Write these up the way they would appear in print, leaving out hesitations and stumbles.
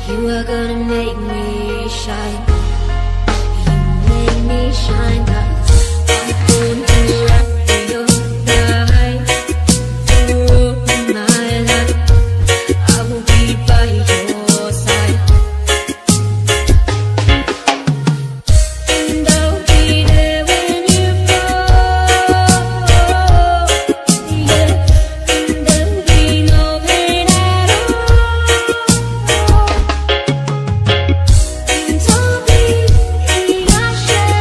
You are gonna make me shine. You make me shine, 'cause I'm going to rock your life. Through my life, I will be by your side. And I'll be there when you fall. Yeah, and there'll be no pain at all. And I'll be your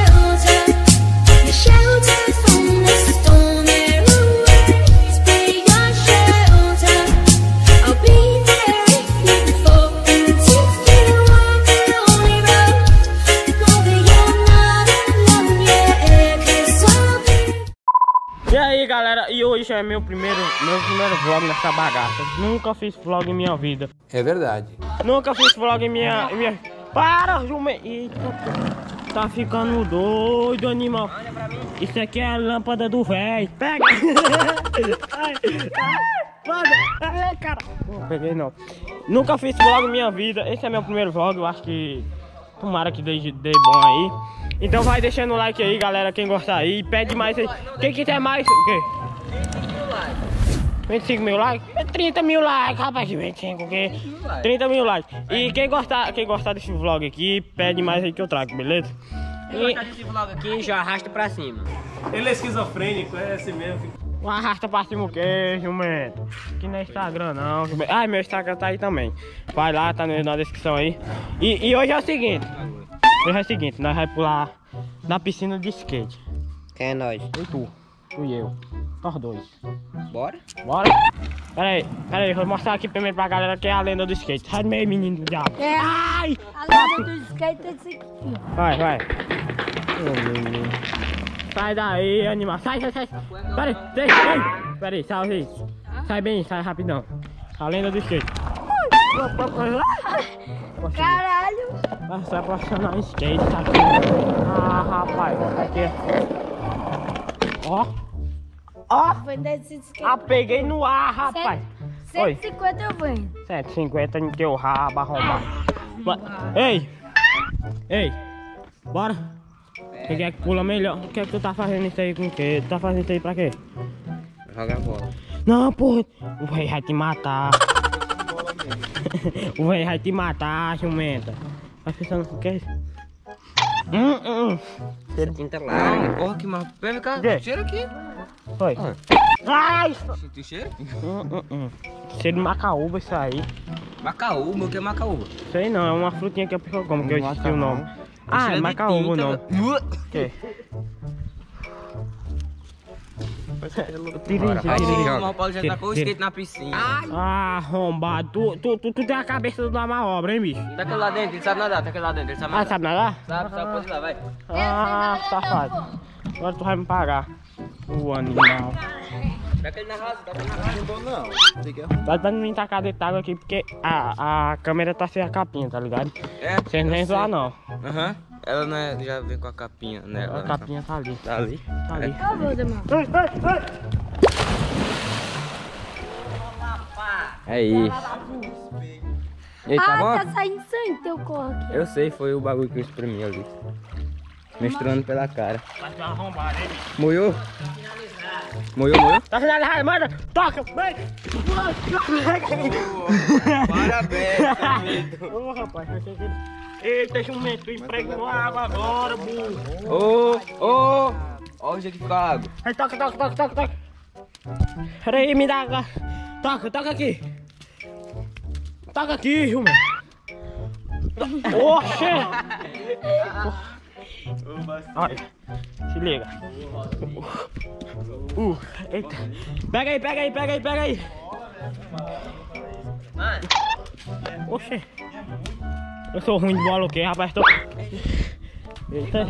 shelter from the storm and waves. Be your shelter. I'll be there if you fall into the lonely road. Know that you're not alone, yeah, 'cause I'll be. E aí galera, e hoje é meu primeiro vlog nessa bagaça. Nunca fiz vlog em minha vida. É verdade. Nunca fiz vlog em minha... Para, Jume! Eita, tá ficando doido, animal. Isso aqui é a lâmpada do véi. Pega! Ai, cara! Não peguei não. Nunca fiz vlog em minha vida. Esse é meu primeiro vlog, eu acho que... Tomara que dê bom aí. Então vai deixando o like aí, galera, quem gostar aí. Pede mais aí. Quem quiser mais, o quê? 25 mil likes? 30 mil likes, rapaz. 25 o quê? 30 mil likes. E quem gostar desse vlog aqui, pede mais aí que eu trago, beleza? Quem gostar desse vlog aqui, já arrasta pra cima. Ele é esquizofrênico, é assim mesmo. Não arrasta pra cima o quê, jumento? Aqui não é Instagram não, jumento. Ah, meu Instagram tá aí também. Vai lá, tá na descrição aí. E hoje é o seguinte. Nós vamos pular na piscina de skate. Quem é nós? E tu e eu. Nós dois. Bora? Bora? Pera aí, vou mostrar aqui primeiro pra galera que é a lenda do skate. Sai do meio, menino do diabo. Ai! A lenda do skate é esse aqui. Vai. Ô, menino. Sai daí, animal. Sai. Pera aí, sai. Sai bem, sai rapidão. A lenda do skate. Caralho! Você é profissional em skate, tá aqui. Ah, rapaz, tá aqui. Ó, Vender esse skate. peguei no ar, rapaz. 150 eu vendo. 150 em teu rabo arrombado. Ei, bora. Você quer que pula melhor? O que é que tu tá fazendo isso aí com o quê? Tu tá fazendo isso aí pra quê? Joga bola. Não, porra. O rei vai te matar. O rei vai te matar, jumenta. Tá pensando o que é isso? Você tinta lá. Porra, que mal. Vem cá, Quê? cheira aqui. Foi. Ai! Tu cheira? Cheiro de macaúba isso aí. Macaúba, o que é macaúba? Sei não, é uma frutinha que a pessoa come, que eu esqueci o nome. Ah, é Cheira de macaúba tinta, não. velho. Que? Aí, o Paulo já tacou o skate na piscina. Ah, arrombado. Tu tem a cabeça da má obra, hein, bicho? Tá aquele lá dentro, ele sabe nadar, tá aquele lá dentro, ele sabe Ah, nadar. sabe nadar? Sabe, pode ir lá, vai. Ah, safado. Agora tu vai me pagar. O animal. Tá aquele na rasa, tá aquele na rasa. Dá pra não me tacar dentro d'água aqui porque a câmera tá sem a capinha, tá ligado? É, Vocês nem zoar não. Aham. Ela não é, já vem com a capinha, né? A capinha tá ali. Tá ali. Tá ali. Eu vou, Demar. É isso. E aí, tá bom? Tá saindo sangue teu corpo aqui. Eu sei, foi o bagulho que eu espremi ali. Misturando pela cara. Vai ser uma arrombada, hein, bicho? Moiou? Moiou? Tá finalizado, manda! Toca! Vem! Parabéns! Ô, rapaz, vai ser aquele... Eita, jumento, tu impregnou a água agora, burro! Ó o jeito que fica a água. Aí, toca! Pera aí, me dá água! Toca aqui! Toca aqui, jumento! Oxê! Olha, se liga! Eita! Pega aí! Oxê! Eu sou ruim de bola o quê, rapaz? Eita!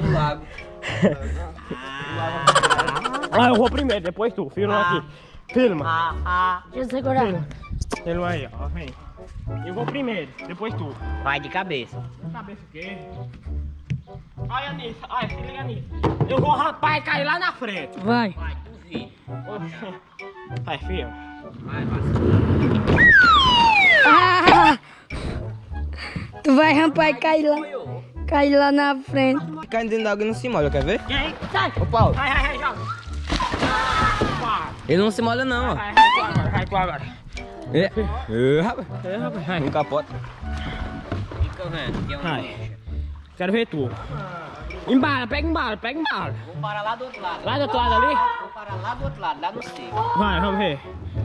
Ah, eu vou primeiro, depois tu. Filma aqui. Filma. Deixa eu segurar. Filma aí, ó. Vem. Eu vou primeiro, depois tu. Vai de cabeça. Cabeça o quê? Olha nisso, olha, se liga nisso. Eu vou rapar e cair lá na frente. Vai. Vai, duvido. Vai, filho. Vai, vai. Ah! Tu vai rampar e cair lá na frente. Cai dentro da água e não se molha, quer ver? E aí? Sai! Ô, Paulo. Vai, joga! Ele não se molha não, ó. Vai tu agora. Rapaz. Vai. Um capota. Vai. Quero ver tu. Embala, pega embala. Vou parar lá do outro lado. Lá do outro lado ali? Vou parar lá do outro lado, lá no seco. Vai, vamos ver.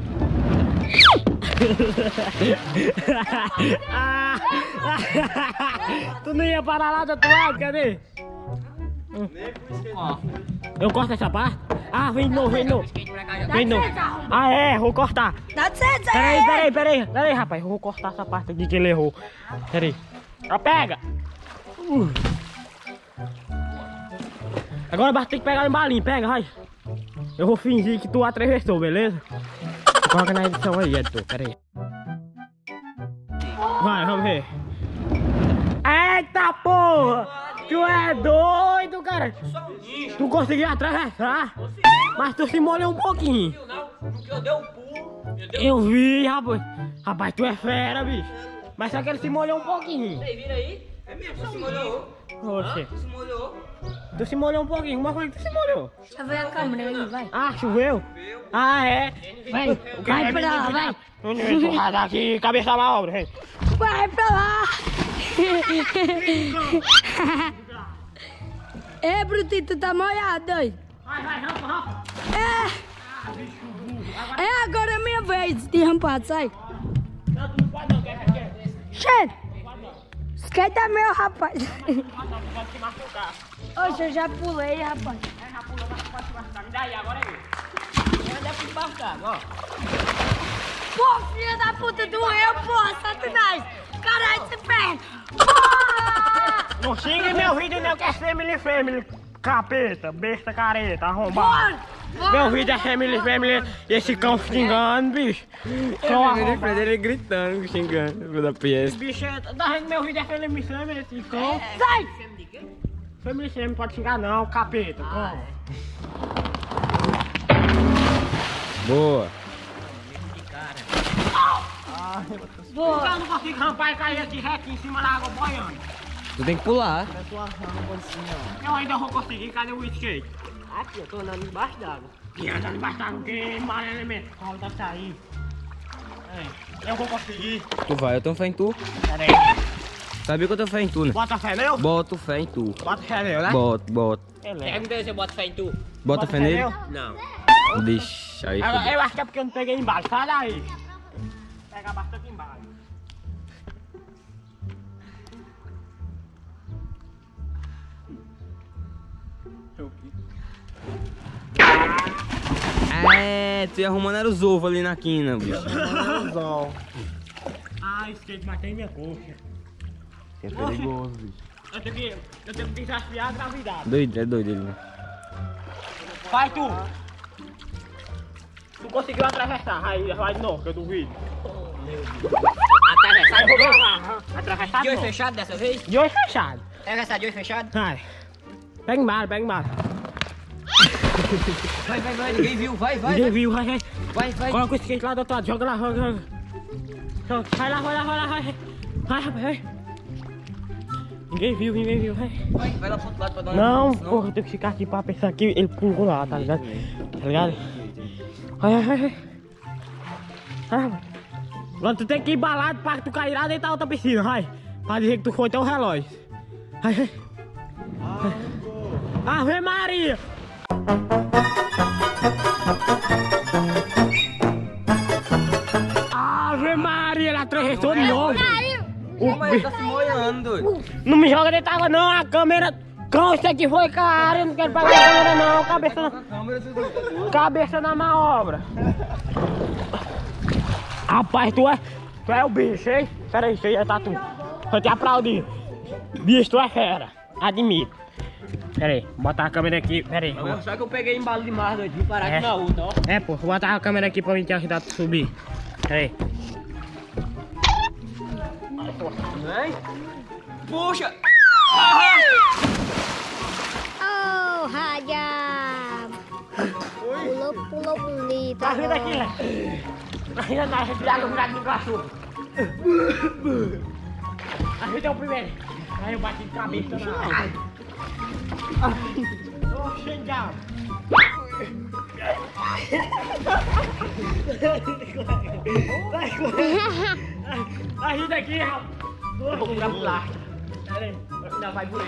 Tu não ia parar lá do outro lado, cadê? Ó, Eu corto essa parte? Ah, vem de novo. Vem de novo. certo. Ah, é, vou cortar. Dá certo, Peraí, rapaz. Eu vou cortar essa parte aqui que ele errou. Peraí. Ó, pega. Agora basta ter que pegar o embalinho. Pega, vai. Eu vou fingir que tu atravessou, beleza? Coloca na edição aí, editor. Peraí. Vai, vamos ver. Eita porra! Tu é doido, cara! Tu conseguiu atravessar, mas tu se molhou um pouquinho. eu dei um pulo. Eu vi, rapaz. Rapaz, tu é fera, bicho. Mas só que ele se molhou um pouquinho. Vocês viram aí? É mesmo, você se molhou. Oxe, Se molhou. tu se molhou um pouquinho. Como foi que tu se molhou? Deixa eu ver a câmera aí, vai. Ah, choveu? Ah, é? Vai pra lá, vai. Empurrada aqui, cabeça na obra, gente. Vai pra lá. Ei, Brutito, tu tá molhado, doido. Vai, rampa. É agora é minha vez de rampar, sai. Não, tu não pode não, quer. Cheio. Esquenta meu, rapaz. Pode se machucar. Oxe, eu já pulei, rapaz. Já pulou, mas pode se machucar. Me dá aí, agora é isso. Onde é que embaixo d'água, ó? Pô, filha da puta, doeu, porra, Satanás. Caralho, esse pé. Porra! Não xingue meu vídeo não, que é family, capeta, besta, careta, arrombado. Meu vídeo é family, e esse cão xingando, bicho. Cão arrombado. Ele gritando, xingando da peça. Bicho, meu vídeo é family, esse cão. Sai! Family, não pode xingar não, capeta, cão. Boa. Eu não consigo rampar e cair aqui reto em cima da água boiando. Tu tem que pular. Eu ainda vou conseguir, cadê o skate? Aqui, eu tô andando embaixo d'água. E andando embaixo da água, que mal elemento. Falta sair. Eu vou conseguir. Tu vai, eu tenho fé em tu. Pera aí. Sabia que eu tenho fé em tu, né? Bota fé nele? Boto fé em tu. Bota fé nele, né? Boto. Beleza. Se eu boto fé em tu. Bota fé nele? Não. Deixa aí. Agora, fudeu. eu acho que é porque eu não peguei embaixo, sai daí. Pega bastante embaixo. É, tu ia arrumando era os ovos ali na quina, bicho. Ah, skate matei minha coxa. É perigoso, bicho. Eu tenho que desafiar a gravidade. Doido, é doido ele, né? Vai tu! Tu conseguiu atravessar, vai de novo, que eu duvido. Atravessar Eu vou gravar, atravessar de de olho novo. fechado dessa vez? De olho fechado. Atravessar de olho fechado? Vai. Pega embalo. Vai, ninguém viu, vai. Ninguém viu, vai. Vai. Coloca o skate lá do outro lado, joga lá. Vai lá. Vai, rapaz, vai. Ninguém viu, vai. Vai lá pro outro lado pra dar uma Não, senão- porra, eu tenho que ficar aqui pra pensar que ele pulou lá, tá ligado? Tá ligado? Vai. Vai, rapaz. Agora tu tem que ir embalado pra tu cair lá dentro da outra piscina, vai. Pra dizer que tu foi até o relógio. Vai. Ave Maria! Ave Maria, ele atravessou de novo. Mas ele tá se molhando, doido. Não me joga dentro da água não, a câmera... Cão, isso aqui foi cara, eu não quero pagar a câmera não, cabeça na manobra. Rapaz, tu é o bicho, hein? Pera aí, você tá tu. Vou te aplaudir. Bicho, tu é fera, admito. Pera aí, botar a câmera aqui, pera aí. Só que eu peguei embalo demais, doido. Vim parar É. aqui na outra, ó. É, pô, vou botar a câmera aqui pra mim te ajudar a tu subir. Pera aí. Puxa! Oh, radiado. Pulou bonito. Tá vindo aqui, né? Ainda não, respirar no buraco do cachorro. Ajuda o primeiro. Aí eu bati de cabeça na... Tô xingando. Ajuda aqui, rapaz. Vou comprar por lá. Pera aí. Ainda vai por aí.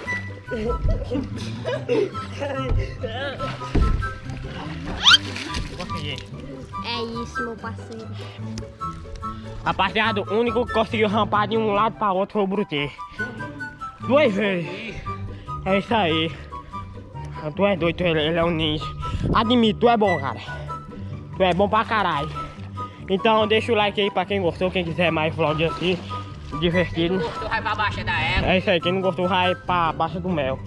Consegui. É isso, meu parceiro. Rapaziada, o único que conseguiu rampar de um lado para outro foi o Brutê. 2 vezes. É isso aí. Tu é doido, ele é um ninja. Admito, tu é bom, cara. Tu é bom pra caralho. Então deixa o like aí pra quem gostou, quem quiser mais vlog assim, divertido. Tu vai pra baixa da égua. É isso aí, quem não gostou vai pra Baixa do Mel.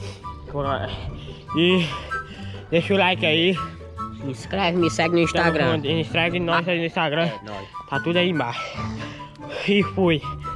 E deixa o like aí. Me inscreve, me segue no Instagram. Segue nós aí no Instagram. Nós. Tá tudo aí embaixo. E fui.